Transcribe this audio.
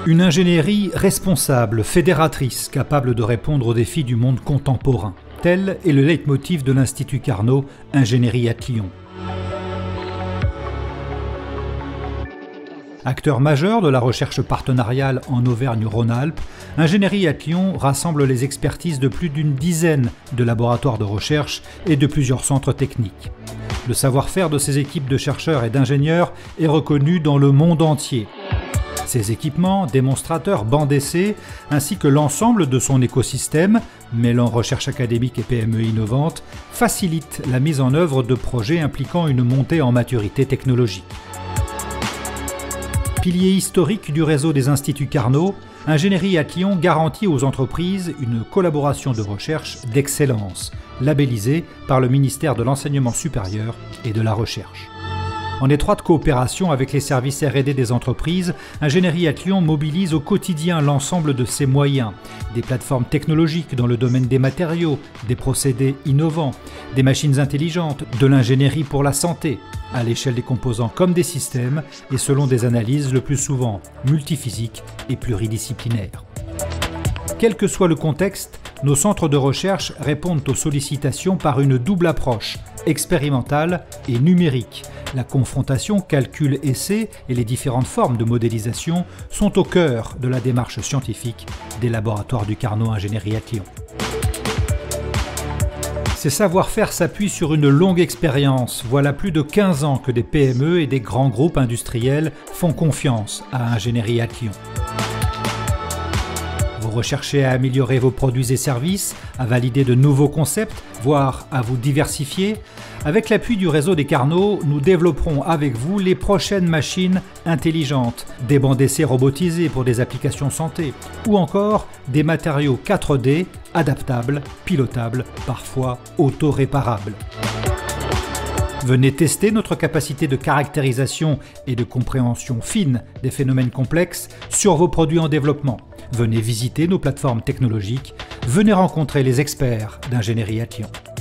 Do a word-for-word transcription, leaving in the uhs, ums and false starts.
Une ingénierie responsable, fédératrice, capable de répondre aux défis du monde contemporain. Tel est le leitmotiv de l'Institut Carnot, Ingénierie at Lyon. Acteur majeur de la recherche partenariale en Auvergne-Rhône-Alpes, Ingénierie at Lyon rassemble les expertises de plus d'une dizaine de laboratoires de recherche et de plusieurs centres techniques. Le savoir-faire de ses équipes de chercheurs et d'ingénieurs est reconnu dans le monde entier. Ses équipements, démonstrateurs, bancs d'essai, ainsi que l'ensemble de son écosystème, mêlant recherche académique et P M E innovante, facilitent la mise en œuvre de projets impliquant une montée en maturité technologique. Pilier historique du réseau des Instituts Carnot, Ingénierie at Lyon garantit aux entreprises une collaboration de recherche d'excellence, labellisée par le ministère de l'Enseignement supérieur et de la Recherche. En étroite coopération avec les services R et D des entreprises, Ingénierie at Lyon mobilise au quotidien l'ensemble de ses moyens, des plateformes technologiques dans le domaine des matériaux, des procédés innovants, des machines intelligentes, de l'ingénierie pour la santé, à l'échelle des composants comme des systèmes et selon des analyses le plus souvent multiphysiques et pluridisciplinaires. Quel que soit le contexte, nos centres de recherche répondent aux sollicitations par une double approche, expérimentale et numérique. La confrontation, calcul, essai et les différentes formes de modélisation sont au cœur de la démarche scientifique des laboratoires du Carnot Ingénierie at Lyon. Ces savoir-faire s'appuient sur une longue expérience. Voilà plus de quinze ans que des P M E et des grands groupes industriels font confiance à Ingénierie at Lyon. Vous recherchez à améliorer vos produits et services, à valider de nouveaux concepts, voire à vous diversifier. Avec l'appui du réseau des Carnot, nous développerons avec vous les prochaines machines intelligentes, des bancs d'essai robotisés pour des applications santé, ou encore des matériaux quatre D adaptables, pilotables, parfois auto-réparables. Venez tester notre capacité de caractérisation et de compréhension fine des phénomènes complexes sur vos produits en développement. Venez visiter nos plateformes technologiques. Venez rencontrer les experts d'Ingénierie at Lyon.